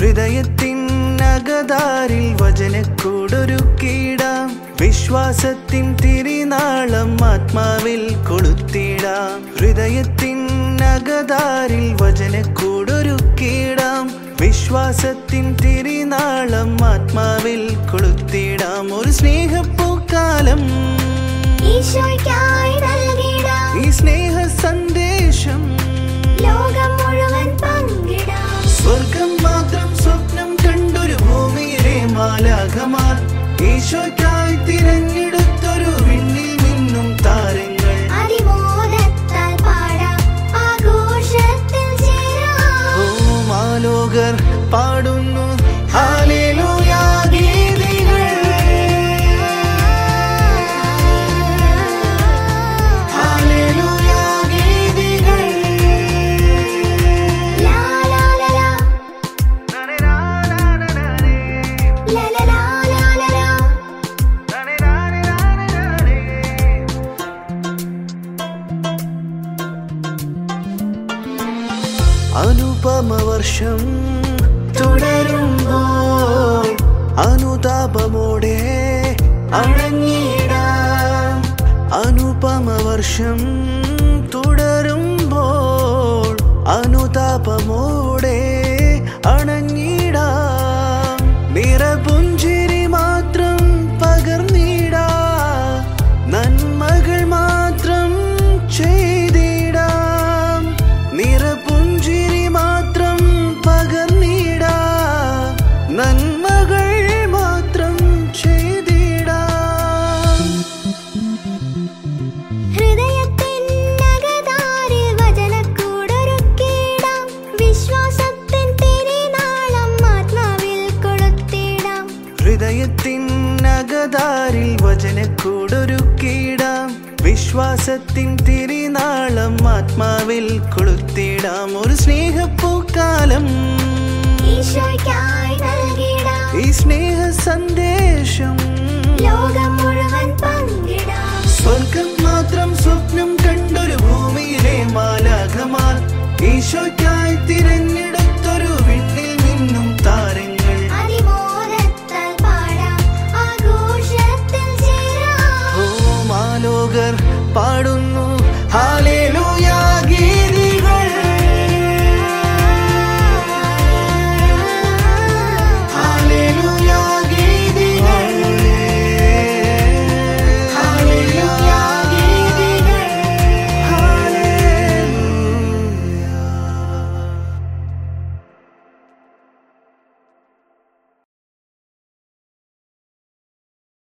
ഹൃദയത്തിൻ അകതാരിൽ വചനക്കൂടൊരുക്കിടാം വിശ്വാസത്തിൻ തിരിനാളം ആത്മാവിൽ കൊളുത്തിടാം ഹൃദയത്തിൻ അകതാരിൽ വചനക്കൂടൊരുക്കിടാം വിശ്വാസത്തിൻ തിരിനാളം ആത്മാവിൽ കൊളുത്തിടാം ഒരു സ്നേഹപ്പൂക്കാലം ഈശോയ്ക്കായി നൽകിടാം ഈ സ്നേഹ സന്ദേശം ലോകം മുഴുവൻ പങ്കിടാം സ്വർഗം മാത്രം സ്വപ്നം കണ്ടൊരു ഭൂമിയിലെ മാലാഖമാർ ഈശോയ്ക്കായി തിരഞ്ഞെടുത്തൊരു വിണ്ണിൽ നിന്നും താരങ്ങൾ അതിമോദത്താൽ പാടാം ആഘോഷത്തിൽ ചേരാം ഓ മാലോകർ പാടുന്നു ഹല്ലേലൂയ ഗീതികൾ ഹല്ലേലൂയ ഗീതികൾ ലാ ലാ ലാ ലാ ലാ ലാ ലാ ലാ ലാ ലാ അനുപമവർഷം തുടരുമ്പോൾ അനുതാപമോടെ അണഞ്ഞിടാം അനുപമവർഷം തുടരുമ്പോൾ അനുതാപമോടെ അണഞ്ഞിടാം നിറപുഞ്ചിരി മാത്രം പകർന്നിടാം നന്മകൾ മാത്രം ചെയ്തിടാം നിറപുഞ്ചിരി മാത്രം പകർന്നിടാം നന്മകൾ മാത്രം ചെയ്തിടാം ഹൃദയത്തിൻ അകതാരിൽ വചനക്കൂടൊരുക്കിടാം വിശ്വാസത്തിൻ തിരിനാളം ആത്മാവിൽ കൊളുത്തിടാം ഹൃദയത്തിൻ അകതാരിൽ വചനക്കൂടൊരുക്കിടാം വിശ്വാസത്തിൻ തിരിനാളം ആത്മാവിൽ കൊളുത്തിടാം ഒരു സ്നേഹപ്പൂക്കാലം ഈശോയ്ക്കായി നൽകിടാം ഈ സ്നേഹ സന്ദേശം ലോകം മുഴുവൻ പങ്കിടാം സ്വർഗം മാത്രം സ്വപ്നം കണ്ടൊരു ഭൂമിയിലെ മാലാഖമാർ ഈശോയ്ക്ക്